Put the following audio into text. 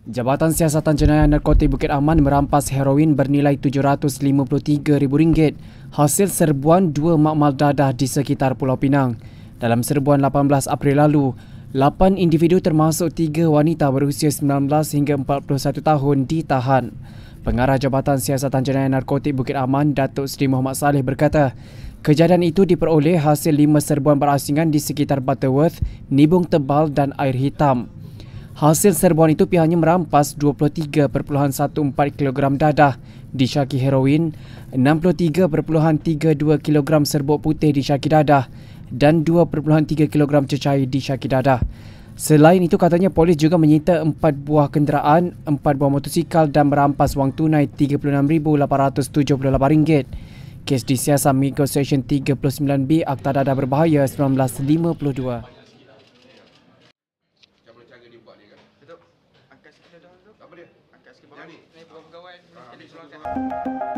Jabatan Siasatan Jenayah Narkotik Bukit Aman merampas heroin bernilai RM753,000 hasil serbuan dua makmal dadah di sekitar Pulau Pinang. Dalam serbuan 18 April lalu, 8 individu termasuk 3 wanita berusia 19 hingga 41 tahun ditahan. Pengarah Jabatan Siasatan Jenayah Narkotik Bukit Aman, Datuk Seri Muhammad Saleh berkata, kejadian itu diperoleh hasil 5 serbuan berasingan di sekitar Butterworth, Nibung Tebal dan Air Hitam. Hasil serbuan itu pihaknya merampas 23.14 kg dadah disyaki heroin, 63.32 kg serbuk putih disyaki dadah dan 2.3 kg cecair disyaki dadah. Selain itu, katanya polis juga menyita 4 buah kenderaan, 4 buah motosikal dan merampas wang tunai RM36,878. Kes disiasat mengikut Seksyen 39B Akta Dadah Berbahaya 1952. Cara dia buat ni kan. Betul. Angkat sikit dah tu. Apa dia? Angkat sikit bawah. Ni pegawai.